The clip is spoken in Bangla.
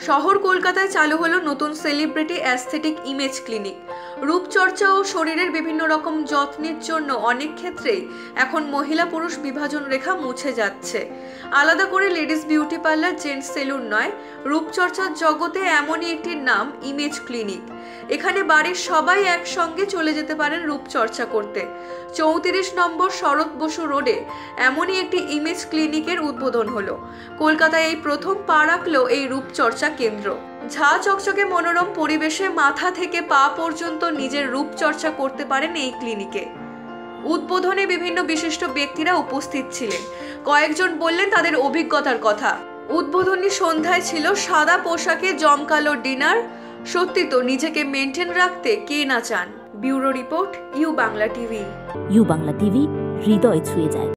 শহর কলকাতায় চালু হলো নতুন সেলিব্রিটি অ্যাস্থেটিক ইমেজ ক্লিনিক। রূপচর্চা ও শরীরের বিভিন্ন রকম যত্নের জন্য অনেক ক্ষেত্রেই এখন মহিলা পুরুষ বিভাজন রেখা মুছে যাচ্ছে। আলাদা করে ladies beauty parlour, gents salon নয়, রূপচর্চার জগতে এমনই একটি নাম ইমেজ ক্লিনিক। এখানে বাড়ির সবাই একসঙ্গে চলে যেতে পারেন রূপচর্চা করতে। 34 নম্বর শরৎ বসু রোডে এমনই একটি ইমেজ ক্লিনিকের উদ্বোধন হলো। কলকাতায় এই প্রথম পা রাখলো এই রূপচর্চা কেন্দ্র। ঝা চকচকে মনোরম পরিবেশে মাথা থেকে পা পর্যন্ত নিজের রূপচর্চা করতে পারেন এই ক্লিনিকে। উদ্বোধনে বিভিন্ন বিশিষ্ট ব্যক্তিরা উপস্থিত ছিলেন। কয়েকজন বললেন তাদের অভিজ্ঞতার কথা। উদ্বোধনী সন্ধ্যায় ছিল সাদা পোশাকে জমকালো ডিনার। সত্যি তো, নিজেকে মেনটেন রাখতে কে না চান। Bureau report, U Bangla TV. U Bangla TV, হৃদয় ছুঁয়ে যায়।